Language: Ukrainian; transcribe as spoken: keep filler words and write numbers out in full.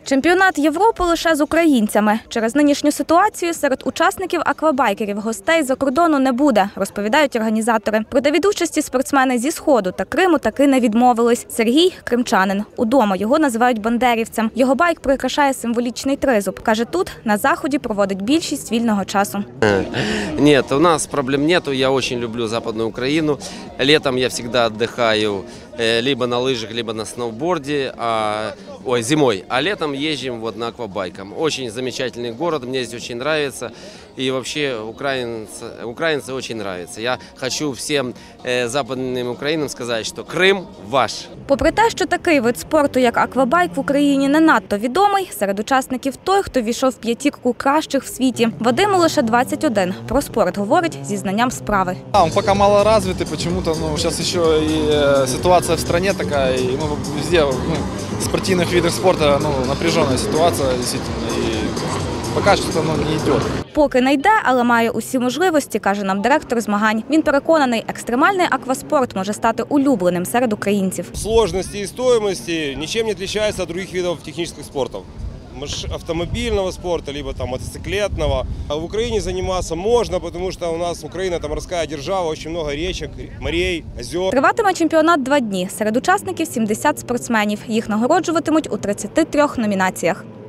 Чемпіонат Європи лише з українцями. Через нинішню ситуацію серед учасників аквабайкерів гостей за кордону не буде, розповідають організатори. Проте від участі спортсмени зі Сходу та Криму таки не відмовились. Сергій – кримчанин. Удома його називають бандерівцем. Його байк прикрашає символічний тризуб. Каже, тут на заході проводить більшість вільного часу. Ні, у нас проблем нету. Я дуже люблю Западну Україну. Летом я завжди відпочиваю либо на лыжах, либо на сноуборде, а, ой, зимой. А летом ездим вот на аквабайком. Очень замечательный город, мне здесь очень нравится. И вообще украинцы, украинцы очень нравятся. Я хочу всем э, западным украинцам сказать, что Крим ваш. Попри те, що такий вид спорту, як аквабайк, в Україні не надто відомий, серед учасників той, хто війшов в п'ятірку кращих в світі. Вадиму лише двадцять один. Про спорт говорить зі знанням справи. Да, он пока мало развитый, почему-то, ну, сейчас еще и э, ситуация в стране такая, и ну, везде, ну, в спортивных видах спорта, ну, напряженная ситуация, действительно, и пока что-то ну, не идет. Поки не йде, але має усі можливості, каже нам директор змагань. Він переконаний, екстремальний акваспорт може стати улюбленим серед українців. Сложності і стоимості нічим не відрізняються від інших видів технічних спортів. Автомобильного спорта, либо там мотоциклетного. А в Украине заниматься можно, потому что у нас Украина там морская держава, очень много речек, морей, озер. Триватиме чемпіонат два дні. Серед учасників сімдесят спортсменів. Їх нагороджуватимуть у тридцяти трьох номінаціях.